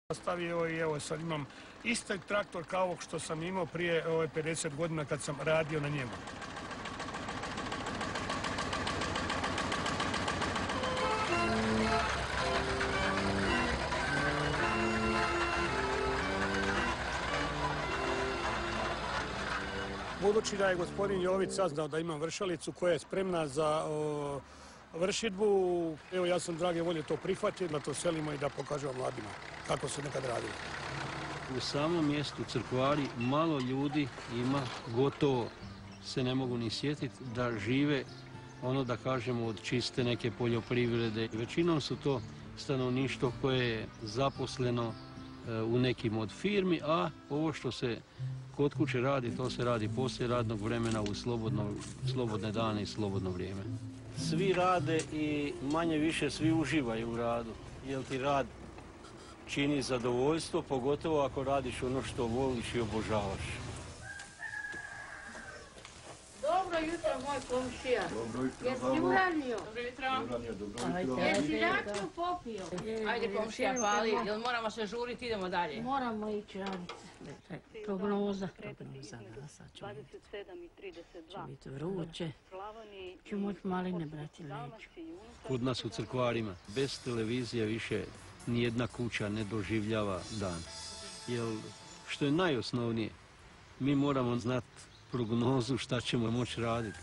Stavio i evo sad imam isti traktor kao ovog što sam imao prije 50 godina kad sam radio na njemu. Budući da je gospodin Jović saznao da imam vršalicu koja je spremna za vršidbu, evo ja sam drage volje to prihvatio, da to selimo i da pokažemo mladima kako se nekad radilo. U samom mjestu Crkvari malo ljudi ima, gotovo se ne mogu ni sjetiti da žive ono da kažemo od čiste neke poljoprivrede. Većinom su to stanovništvo koje je zaposleno u nekim od firmi, a ovo što se kod kuće radi, to se radi poslije radnog vremena u slobodne dane i slobodno vrijeme. Svi rade i manje više svi uživaju u radu, jer ti rad čini zadovoljstvo, pogotovo ako radiš ono što voliš i obožavaš. Dobro jutro, moj komšija. Dobro jutro. Jesi uranio? Dobro jutro. Jesi rakiju popio? Ajde komšija, pali, jel moramo se žuriti, idemo dalje. Moramo ići raditi. Prognoza. Će biti vruće. Ću moći maline brati neću. Kod nas u Crkvarima bez televizije više nijedna kuća ne doživljava dan. Jer što je najosnovnije, mi moramo znati prognozu šta ćemo moći raditi.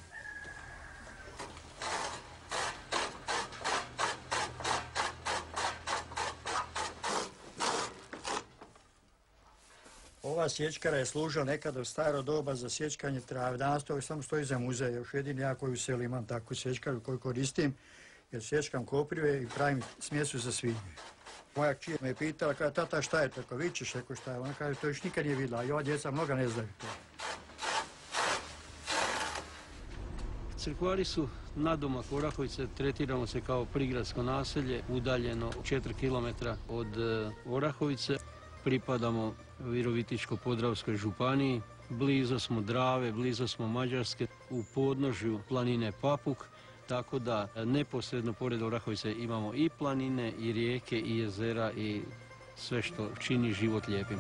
Ova sječkara je služila nekada u staro doba za sječkanje trave. Danas to samo stoji za muzej. Još jedini ja koji u selu imam takvu sječkaru koju koristim, jer sječkam koprive i pravim smjesu za svinje. Moja kćer me je pitala, kaže, tata šta je to? Vi ćeš rekao šta je? Ona kaže, to još nikad nije vidjela, i ova djeca mnoga ne znaju to. Crkvari su nadomak Orahovice, tretiramo se kao prigradsko naselje, udaljeno 4 km od Orahovice. Pripadamo Virovitičko-podravskoj županiji, blizu smo Drave, blizu smo Mađarske, u podnožju planine Papuk, tako da neposredno pored Orahovice imamo i planine, i rijeke, i jezera, i sve što čini život lijepim.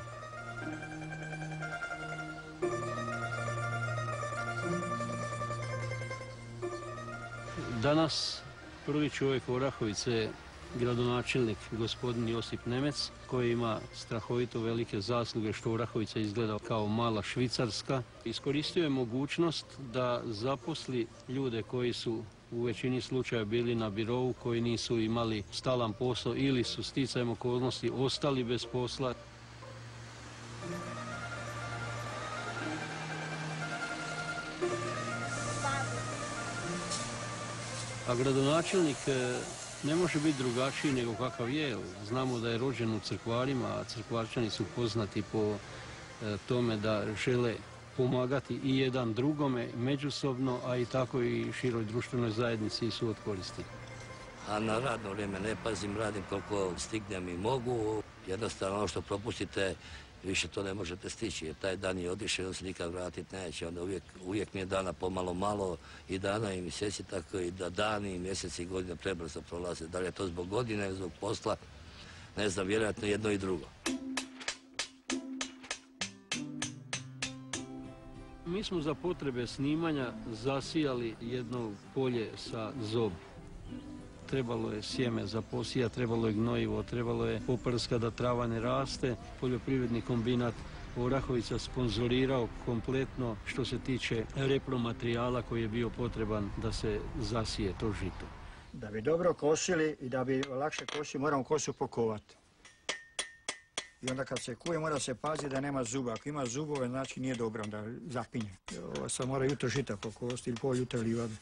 Danas prvi čovjek Orahovice je gradonačelnik gospodin Josip Nemec, koji ima strahovito velike zasluge što Orahovica izgleda kao mala Švicarska. Iskoristio je mogućnost da zaposli ljude koji su u većini slučaja bili na birovu, koji nisu imali stalan posao ili su sticajem okolnosti ostali bez posla. A gradonačelnik ne može biti drugačiji nego kakav je. Znamo da je rođen u Crkvarima, a Crkvarčani su poznati po tome da žele pomagati i jedan drugome međusobno, a i tako i široj društvenoj zajednici su od koristi. A na radno vrijeme ne pazim, radim koliko stignem i mogu. Jednostavno ono što propustite, više to ne možete stići, jer taj dan je otišao, on se nikad vratiti neće. Onda uvijek mi je dana pomalo malo, i dana i mjeseci, tako i da dani, mjeseci i godine prebrzo prolaze. Da li je to zbog godine, zbog posla, ne znam, vjerojatno jedno i drugo. Mi smo za potrebe snimanja zasijali jedno polje sa zob. Trebalo je sjeme za posijat, trebalo je gnojivo, trebalo je poprska da trava ne raste. Poljoprivredni kombinat Orahovica sponzorirao kompletno što se tiče repromaterijala koji je bio potreban da se zasije to žito. Da bi dobro kosili i da bi lakše kosili, moramo kosu pokovati. I onda kad se kuje mora se paziti da nema zuba. Ako ima zubove, znači nije dobro, onda zapinje. Ovo sad mora jutro žita pokositi ili pol jutra livade.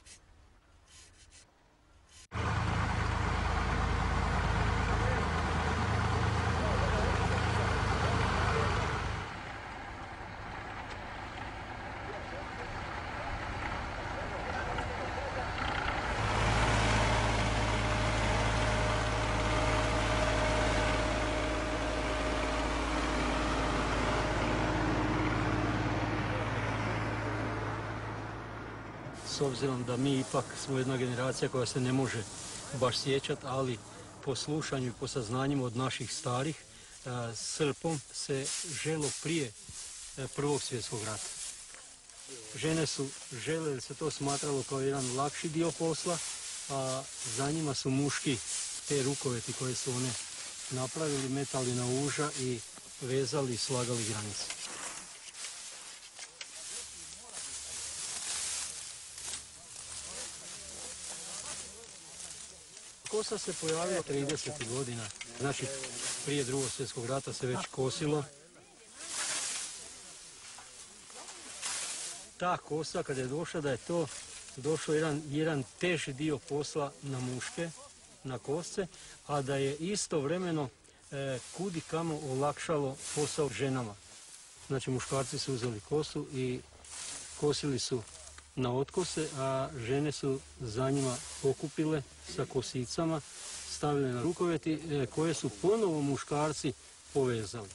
S obzirom da mi ipak smo jedna generacija koja se ne može baš sjećati, ali po slušanju i po saznanjima od naših starih, srpom se želo prije Prvog svjetskog rata. Žene su žele, jer se to smatralo kao jedan lakši dio posla, a za njima su muški te rukoveti koje su one napravili, metali na uža i vezali i slagali granice. Kosa se pojavila 30. godina, znači prije Drugog svjetskog rata se već kosilo. Ta kosa, kada je došla, da je to došao jedan teži dio posla na muške, na kosce, a da je istovremeno kudi kamo olakšalo posao ženama. Znači muškarci su uzeli kosu i kosili su na otkose, a žene su za njima pokupile sa kosicama, stavile na rukoveti koje su ponovo muškarci povezali.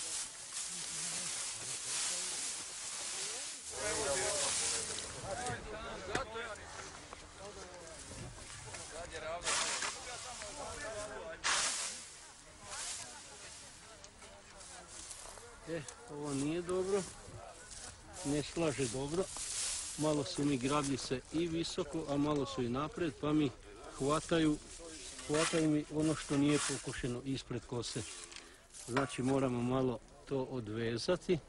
Ovo nije dobro, ne slaže dobro. Malo su mi grabljice i visoko, a malo su i napred, pa mi hvataju mi ono što nije pokošeno ispred kose. Znači moramo malo to odvezati.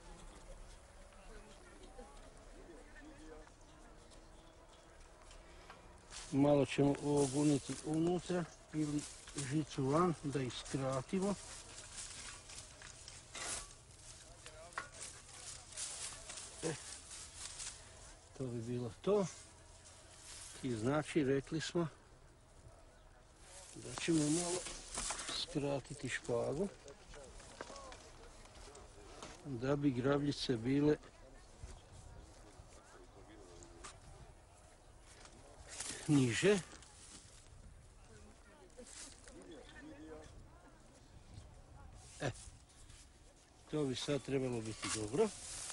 Malo ćemo ovo guniti unutra ili žicu van da ih skratimo. To bi bilo to. I znači rekli smo da ćemo malo skratiti špagu da bi grabljice bile niže. To bi sad trebalo biti dobro.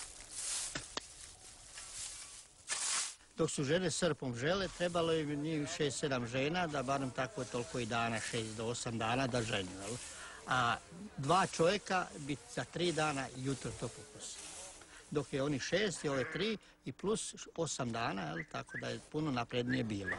Dok su žene srpom žele, trebalo je njih 6-7 žena, da barem tako toliko i dana, 6 do 8 dana da ženju. A 2 čovjeka bi za 3 dana jutro to pokosili. Dok je oni 6 i ove 3 i plus 8 dana, tako da je puno naprednije bilo.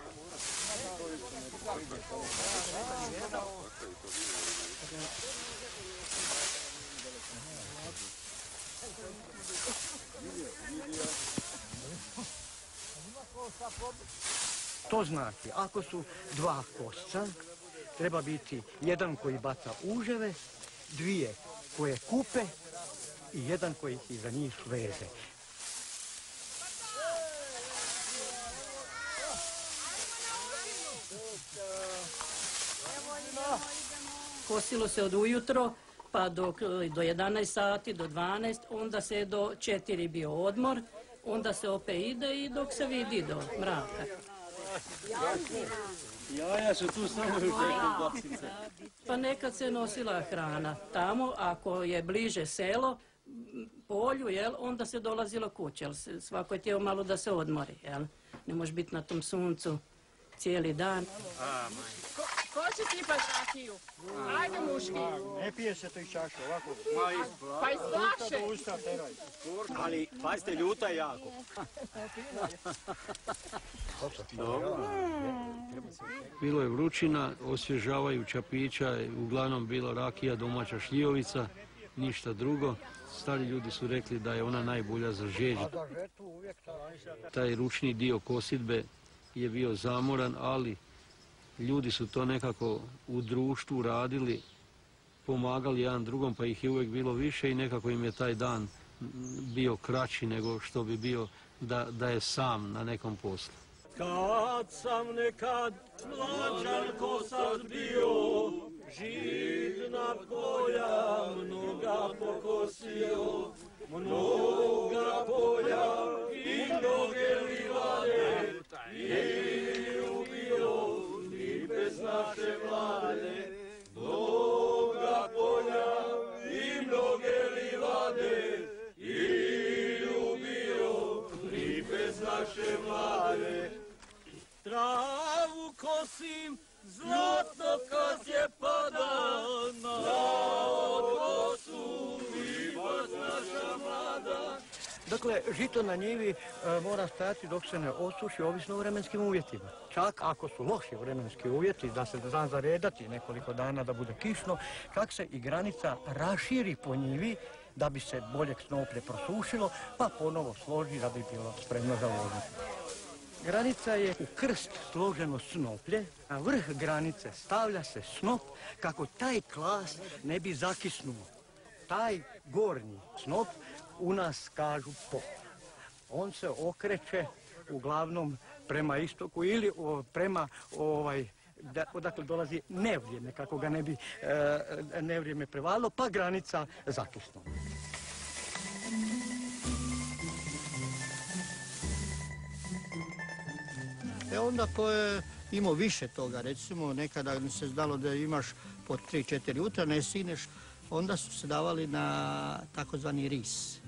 To znači, ako su 2 kosca, treba biti jedan koji baca uževe, 2 koje kupe i jedan koji iza njih veze. Kosilo se od ujutro pa do 11 sati, do 12, onda se do 4 bio odmor, onda se opet ide i dok se vidi do mraka. Jaja su tu samo još neke bacice. Pa nekad se nosila hrana tamo, ako je bliže selo, polju, onda se dolazilo kuće, jer svako je htio malo da se odmori, ne može biti na tom suncu cijeli dan. Ko će sipat rakiju? Ajde muški. Ne pije se to iz čaše, ovako. Pa iz flaše. Ali, pazite, ljuta je jako. Bilo je vrućina, osvježavajuća pića, uglavnom bila rakija, domaća šljivovica, ništa drugo. Stari ljudi su rekli da je ona najbolja za žeđ. Taj ručni dio kosidbe je bio zamoran, ali ljudi su to nekako u društvu radili, pomagali jedan drugom, pa ih je uvijek bilo više i nekako im je taj dan bio kraći nego što bi bio da je sam na nekom poslu. Kad sam nekad mlađan ko sad bio, žitna polja mnoga pokosio, mnoga polja i mnoge livade, i ljubio i bez naše vlade. Mnoga polja i mnoge livade, i ljubio i bez naše vlade. Travu kosim, zlatno kad je pada na odvor. Dakle, žito na njivi mora stajati dok se ne osuši, ovisno o vremenskim uvjetima. Čak ako su loši vremenski uvjeti, da se zna zaredati nekoliko dana da bude kišno, čak se i granica raširi po njivi da bi se boljeg snoplje prosušilo, pa ponovo složi da bi bilo spremno za vožnju. Granica je u krst složeno snoplje, na vrh granice stavlja se snop kako taj klas ne bi zakisnuo. Taj gornji snop u nas kažu pop. On se okreće uglavnom prema istoku ili prema odakle dolazi nevrijeme, kako ga ne bi nevrijeme prevalilo, pa granica zakisnu. Onda ko je imao više toga, recimo nekada se znalo da imaš po 3-4 jutra, ne stigneš, onda su se davali na takozvani ris.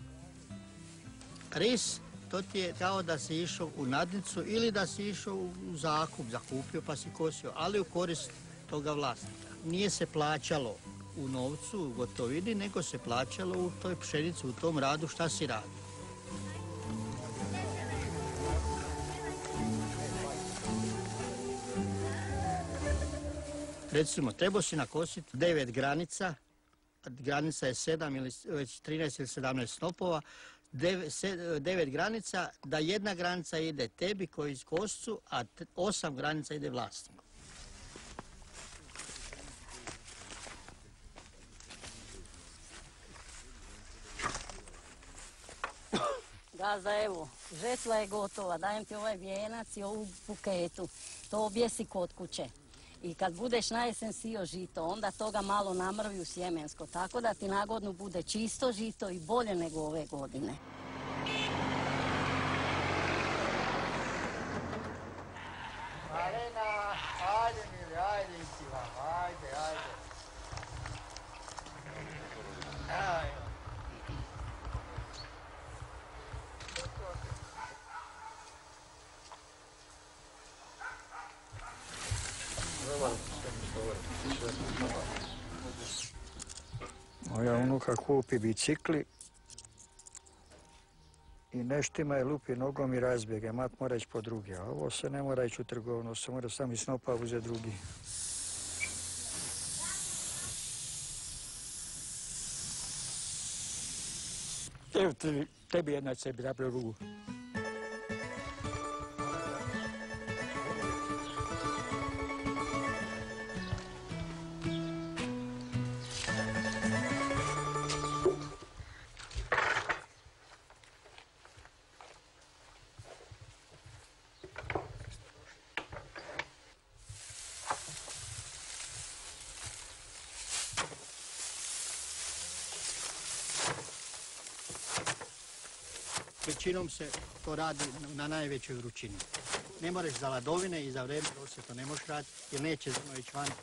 Ris, to ti je kao da si išao u nadnicu ili da si išao u zakup, zakupio pa si kosio, ali u korist toga vlasnika. Nije se plaćalo u novcu, u gotovini, nego se plaćalo u toj pšenici, u tom radu šta si radio. Recimo, trebao si nakositi 9 granica, granica je 7 ili već 13 ili 17 snopova, 9 granica, da jedna granica ide tebi koji iz koscu, a 8 granica ide vlasniku. Gazda, evo, žetva je gotova, dajem ti ovaj vijenac i ovu buketu, to objesi kod kuće. I kad budeš na jesen sio žito, onda toga malo namrvi u sjemensko, tako da ti nagodinu bude čisto žito i bolje nego ove godine. Marina, ajde mili, ajde isi vam, ajde. Ajde. Moja unuka kupi bicikli i neštima je lupi nogom i razbjege. Mat mora ići po drugi, a ovo se ne mora ići u trgovinu, se mora sam iz snopa uzeti drugi. Evo tebi jedna sebi napravio rugu. Većinom se to radi na najvećoj vrućini. Ne moraš za ladovine i za vreme se to ne možeš raditi jer neće zrno ići van.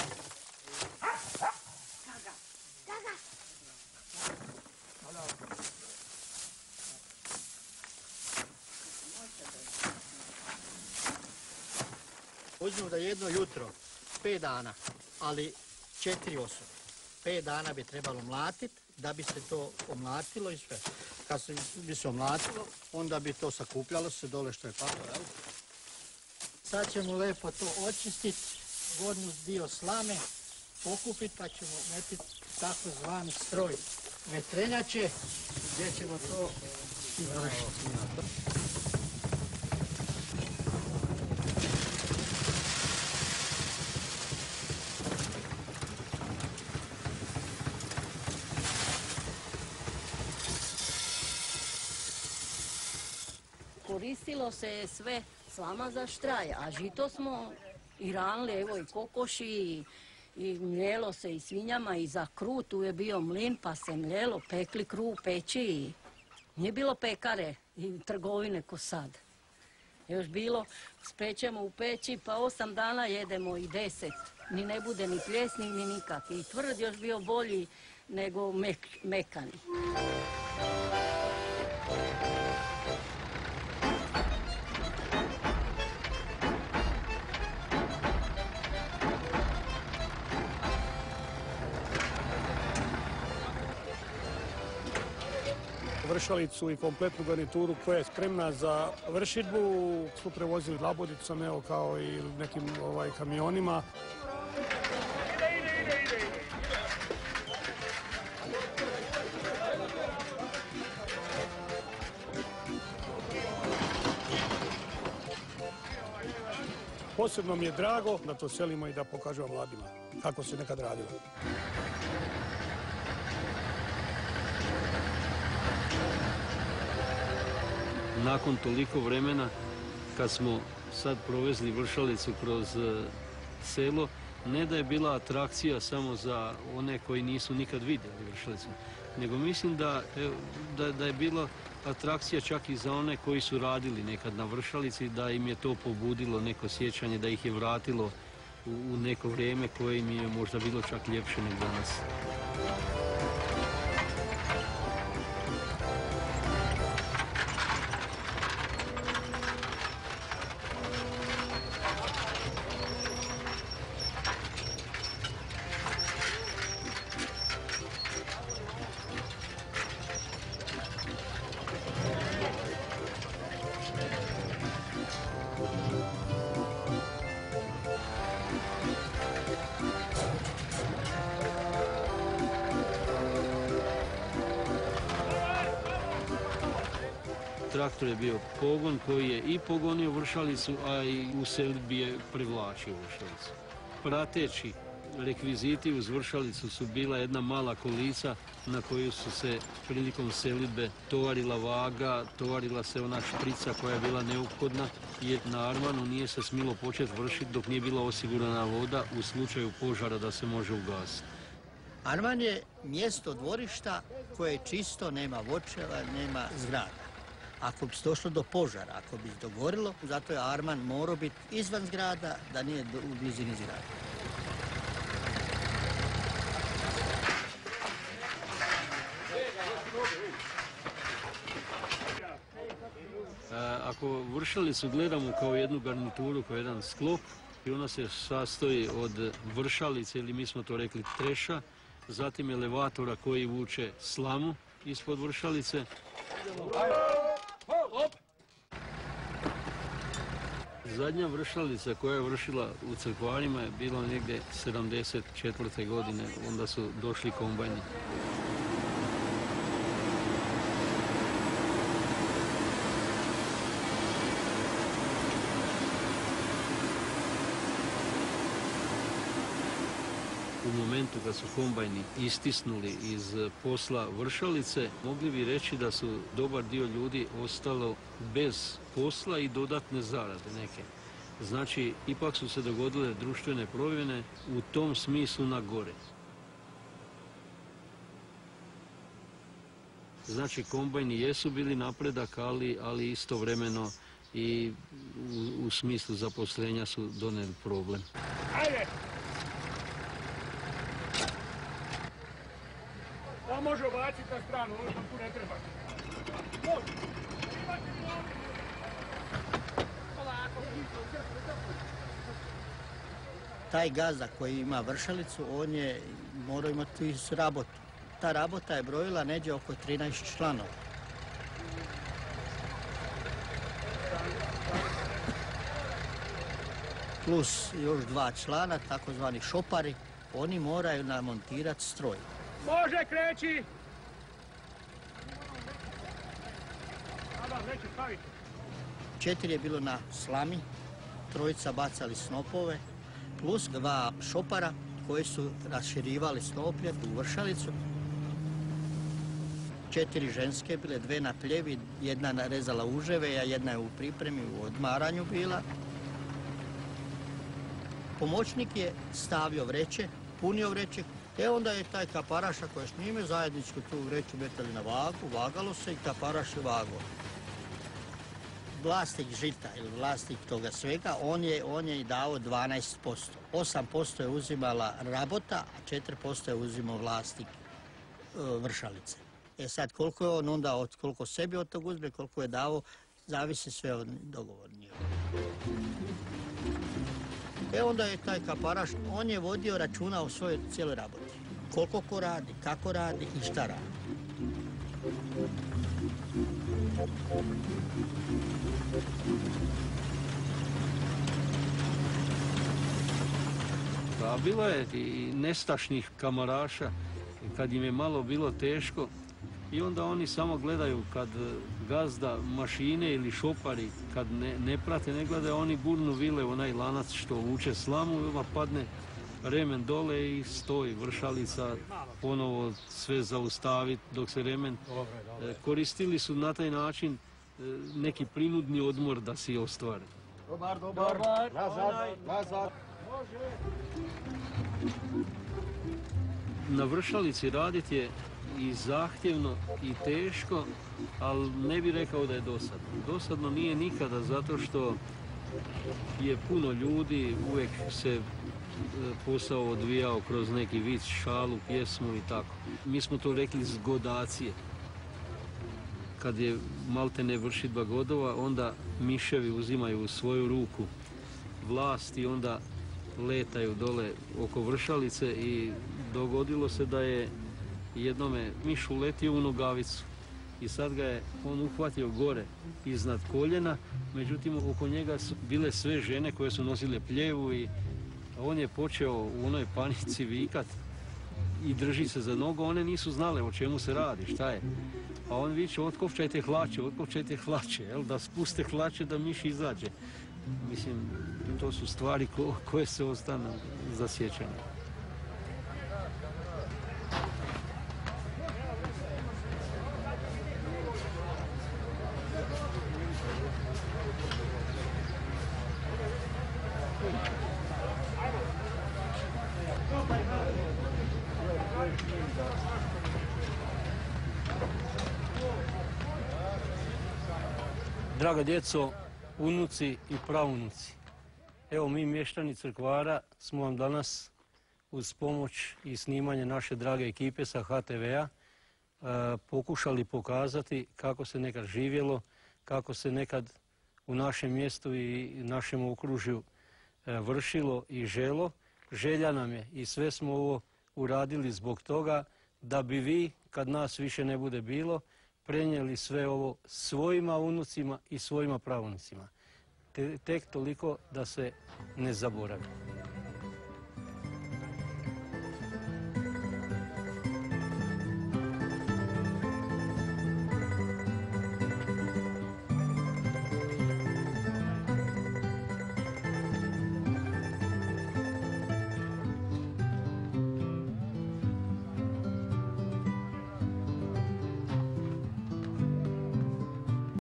Uzmimo da jedno jutro, 5 dana, ali 4 osobe. 5 dana bi trebalo mlatiti da bi se to omlatilo i sve. Kad bi se omlatilo, onda bi to sakupljalo se dole što je palo, jel? Sad ćemo lepo to očistiti, gornji dio slame, pokupiti pa ćemo metiti takozvani stroj vetrenjače gdje ćemo to izvršiti. Koristilo se sve slama za štraj, a žito smo i ranili, evo i kokoši, i mljelo se i svinjama i za kruh, tu je bio mlin pa se mljelo, pekli kruh, peći. Nije bilo pekare i trgovine ko sad. Još bilo, spećemo u peći pa 8 dana jedemo i 10. Ni ne bude ni pljesni ni nikak. I tvrd još bio bolji nego mekani. vršalicu i kompletnu garnituru koja je spremna za vršidbu. Su prevozili labodicom, evo, kao i nekim kamionima. Posebno mi je drago da to selimo i da pokažemo mladima kako se nekad radilo. Nakon toliko vremena, kad smo sad provezli vršalicu kroz selo, ne da je bila atrakcija samo za one koji nisu nikad vidjeli vršalicu, nego mislim da je bila atrakcija čak i za one koji su radili nekad na vršalici, da im je to pobudilo neko sjećanje, da ih je vratilo u neko vrijeme koje im je možda bilo čak ljepše nego danas. Traktor je bio pogon koji je i pogonio vršalicu, a i u selidbi je privlačio vršalicu. Prateći rekviziti uz vršalicu su bila jedna mala kolica na koju su se prilikom selidbe tovarila vaga, tovarila se ona šprica koja je bila neophodna, jer na Armanu nije se smilo početi vršiti dok nije bila osigurana voda u slučaju požara da se može ugasiti. Arman je mjesto dvorišta koje je čisto, nema voćeva, nema zgrada. Ako bi se došlo do požara, ako bi se dogorilo, zato je Arman morao biti izvan zgrada, da nije u blizini zgrada. Ako vršalicu gledamo kao jednu garnituru, kao jedan sklop, i ona se sastoji od vršalice, ili mi smo to rekli treša, zatim elevatora koji vuče slamu ispod vršalice. Zadnja vršalica koja je vršila u Crkvarima je bila negdje 74. godine, onda su došli kombajni. U momentu kad su kombajni istisnuli iz posla vršalice, mogli bi reći da su dobar dio ljudi ostalo bez posla i dodatne zarade neke. Znači, ipak su se dogodile društvene promjene u tom smislu na gore. Znači, kombajni jesu bili napredak, ali istovremeno i u smislu zaposlenja su donijeli problem. Ajde! To može obaciti na stranu, ovo što tu ne treba. Taj gazda koji ima vršalicu, on je morao imati rabotu. Ta rabota je brojila neđe oko 13 članova. Plus još 2 člana, takozvani šopari, oni moraju namontirati stroj. Može, kreći! Sada, neće staviti. 4 je bilo na slami, 3 bacali snopove, plus 2 šopara koji su raširivali snoplje u vršalicu. 4 ženske bile, 2 na pljevi, 1 narezala uževe, a 1 je u pripremi, u odmaranju bila. Pomoćnik je stavio vreće, punio vreće, onda je taj kaparaša koji je s njime zajedničku tu vreću metali na vagu, vagalo se i kaparaš je vago. Vlasnik žita ili vlasnik toga svega, on je i dao 12%. 8% je uzimala rabota, a 4% je uzimao vlasnik vršalice. Sad koliko je on onda, koliko sebi od tog uzme, koliko je dao, zavisi sve od dogovornije. Onda je taj kaparaš, on je vodio računa o svojoj cijeloj raboti. Koliko ko radi, kako radi i šta radi. A bilo je i nestašnih kamaraša kad im je malo bilo teško i onda oni samo gledaju kad gazda mašine ili šopari kad ne prate, ne gledaju, oni gurnu vile u onaj lanac što vuče slamu i odmah padne remen dole i stoji vršalica, ponovo sve zaustaviti dok se remen. Koristili su na taj način neki prinudni odmor da si ostvare. Dobar, nazad. Na vršalici raditi je i zahtjevno i teško, ali ne bih rekao da je dosadno. Dosadno nije nikada zato što je puno ljudi, uvijek se posao odvijao kroz neki vic, šalu, pjesmu i tako. Mi smo to rekli zgodacije. Kad je maltene vršidba godova, onda miševi uzimaju u svoju ruku vlast i onda letaju dole oko vršalice i dogodilo se da je jednome miš uletio u nogavicu i sad ga je on uhvatio gore iznad koljena, međutim oko njega su bile sve žene koje su nosile pljevu i on je počeo u onoj panici vikat i drži se za nogu, one nisu znale o čemu se radi, šta je. A on viče, otkopčajte hlače, da spuste hlače da miš izađe. Mislim, to su stvari koje se ostanu za sjećanje. Draga djeco, unuci i praunuci, evo mi mještani Crkvara smo vam danas uz pomoć i snimanje naše drage ekipe sa HTV-a pokušali pokazati kako se nekad živjelo, kako se nekad u našem mjestu i našem okružju vršilo i želo. Želja nam je i sve smo ovo uradili zbog toga da bi vi, kad nas više ne bude bilo, prenijeli sve ovo svojima unucima i svojima pravunucima. Tek toliko da se ne zaboravi.